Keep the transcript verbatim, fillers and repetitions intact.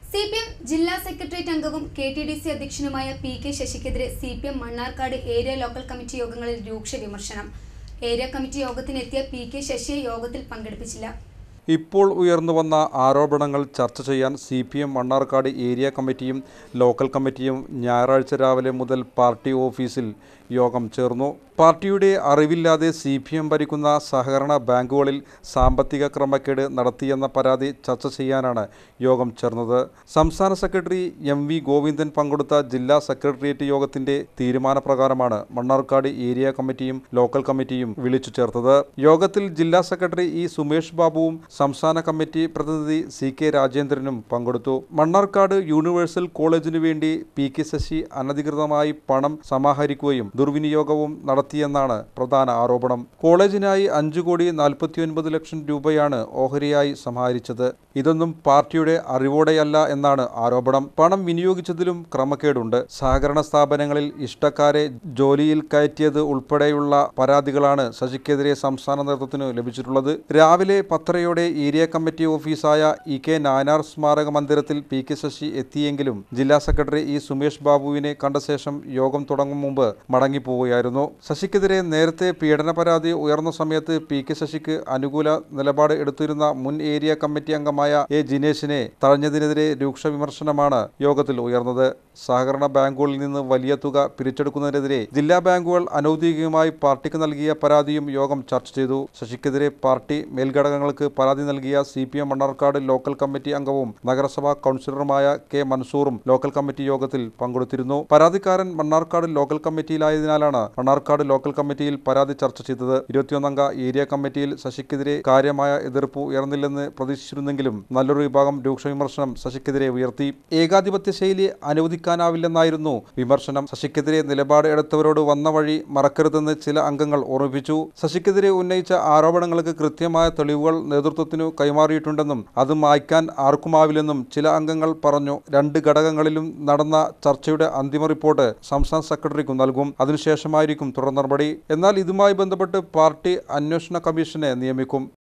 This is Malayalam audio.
സി പി എം ജില്ലാ സെക്രട്ടേറിയറ്റ് അംഗവും കെ ടി ഡി സി അധ്യക്ഷനുമായ പി കെ ശശിക്കെതിരെ C P M Mannarkkad area local committee യോഗങ്ങളിൽ രൂക്ഷ വിമർശനം. ഏരിയ കമ്മിറ്റി യോഗത്തിനെത്തിയ പി കെ ശശിയെ യോഗത്തിൽ പങ്കെടുപ്പിച്ചില്ല. ഇപ്പോൾ ഉയർന്നുവന്ന ആരോപണങ്ങൾ ചർച്ച ചെയ്യാൻ C P M Mannarkkad area കമ്മിറ്റിയും ലോക്കൽ കമ്മിറ്റിയും ഞായറാഴ്ച രാവിലെ മുതൽ പാർട്ടി ഓഫീസിൽ യോഗം ചേർന്നു. പാർട്ടിയുടെ അറിവില്ലാതെ സി പി എം ഭരിക്കുന്ന സഹകരണ ബാങ്കുകളിൽ സാമ്പത്തിക ക്രമക്കേട് നടത്തിയെന്ന പരാതി ചർച്ച ചെയ്യാനാണ് യോഗം ചേർന്നത്. സംസ്ഥാന സെക്രട്ടറി എം വി ഗോവിന്ദൻ പങ്കെടുത്ത ജില്ലാ സെക്രട്ടേറിയറ്റ് യോഗത്തിന്റെ തീരുമാനപ്രകാരമാണ് മണ്ണാർക്കാട് ഏരിയ കമ്മിറ്റിയും ലോക്കൽ കമ്മിറ്റിയും വിളിച്ചു ചേർത്തത്. യോഗത്തിൽ ജില്ലാ സെക്രട്ടറി ഇ സുമേഷ് ബാബുവും സംസ്ഥാന കമ്മിറ്റി പ്രതിനിധി സി കെ രാജേന്ദ്രനും പങ്കെടുത്തു. മണ്ണാർക്കാട് യൂണിവേഴ്സൽ കോളേജിനു വേണ്ടി പി കെ ശശി അനധികൃതമായി പണം സമാഹരിക്കുകയും ദുർവിനിയോഗവും നടത്തിയെന്നാണ് പ്രധാന ആരോപണം. കോളേജിനായി അഞ്ചു കോടി നാൽപ്പത്തി ഒൻപത് ലക്ഷം രൂപയാണ് ഓഹരിയായി സമാഹരിച്ചത്. ഇതൊന്നും പാർട്ടിയുടെ അറിവോടെയല്ല എന്നാണ് ആരോപണം. പണം വിനിയോഗിച്ചതിലും ക്രമക്കേടുണ്ട്. സഹകരണ സ്ഥാപനങ്ങളിൽ ഇഷ്ടക്കാരെ ജോലിയിൽ കയറ്റിയത് ഉൾപ്പെടെയുള്ള പരാതികളാണ് ശശിക്കെതിരെ സംസ്ഥാന നേതൃത്വത്തിന് ലഭിച്ചിട്ടുള്ളത്. രാവിലെ പത്തരയോടെ ഏരിയ കമ്മിറ്റി ഓഫീസായ ഇ കെ നായനാർ സ്മാരക മന്ദിരത്തിൽ പി കെ ശശി എത്തിയെങ്കിലും ജില്ലാ സെക്രട്ടറി ഇ സുമേഷ് ബാബുവിനെ കണ്ട ശേഷം യോഗം തുടങ്ങും മുമ്പ് മടങ്ങിപ്പോവുകയായിരുന്നു. ശശിക്കെതിരെ നേരത്തെ പീഡന പരാതി ഉയർന്ന സമയത്ത് പി കെ ശശിക്ക് അനുകൂല നിലപാട് എടുത്തിരുന്ന മുൻ ഏരിയ കമ്മിറ്റി അംഗമായ എ ജിനേഷിനെ തഴഞ്ഞതിനെതിരെ രൂക്ഷ വിമർശനമാണ് യോഗത്തിൽ ഉയർന്നത്. സഹകരണ ബാങ്കുകളിൽ നിന്ന് വലിയ തുക പിരിച്ചെടുക്കുന്നതിനെതിരെ ജില്ലാ ബാങ്കുകൾ അനൌദ്യോഗികമായി പാർട്ടിക്ക് നൽകിയ പരാതിയും യോഗം ചർച്ച ചെയ്തു. ശശിക്കെതിരെ പാർട്ടി മേൽഘടകങ്ങൾക്ക് പരാതി നൽകിയ C P M Mannarkkad local committee അംഗവും നഗരസഭാ കൗൺസിലറുമായ കെ മൻസൂറും ലോക്കൽ കമ്മിറ്റി യോഗത്തിൽ പങ്കെടുത്തിരുന്നു. പരാതിക്കാരൻ മണ്ണാർക്കാട് ലോക്കൽ കമ്മിറ്റിയിലായതിനാലാണ് മണ്ണാർക്കാട് ലോക്കൽ കമ്മിറ്റിയിൽ പരാതി ചർച്ച ചെയ്തത്. ഇരുപത്തിയൊന്നംഗ ഏരിയ കമ്മിറ്റിയിൽ ശശിക്കെതിരെ കാര്യമായ എതിർപ്പ് ഉയർന്നില്ലെന്ന് പ്രതീക്ഷിച്ചിരുന്നെങ്കിലും നല്ലൊരു വിഭാഗം രൂക്ഷ വിമർശനം ശശിക്കെതിരെ ഉയർത്തി. ഏകാധിപത്യ ശൈലി അനുവദിക്കാനാവില്ലെന്നായിരുന്നു വിമർശനം. ശശിക്കെതിരെ നിലപാട് എടുത്തവരോട് വന്ന വഴി മറക്കരുതെന്ന് ചില അംഗങ്ങൾ ഓർമ്മിപ്പിച്ചു. ശശിക്കെതിരെ ഉന്നയിച്ച ആരോപണങ്ങൾക്ക് കൃത്യമായ തെളിവുകൾ നേതൃത്വത്തിനു കൈമാറിയിട്ടുണ്ടെന്നും അത് മായ്ക്കാൻ ആർക്കുമാവില്ലെന്നും ചില അംഗങ്ങൾ പറഞ്ഞു. രണ്ട് ഘടകങ്ങളിലും നടന്ന ചർച്ചയുടെ അന്തിമ റിപ്പോർട്ട് സംസ്ഥാന സെക്രട്ടറിക്കും നൽകും. അതിനുശേഷമായിരിക്കും തുടർ നടപടി. എന്നാൽ ഇതുമായി ബന്ധപ്പെട്ട് പാർട്ടി അന്വേഷണ കമ്മീഷനെ നിയമിക്കും.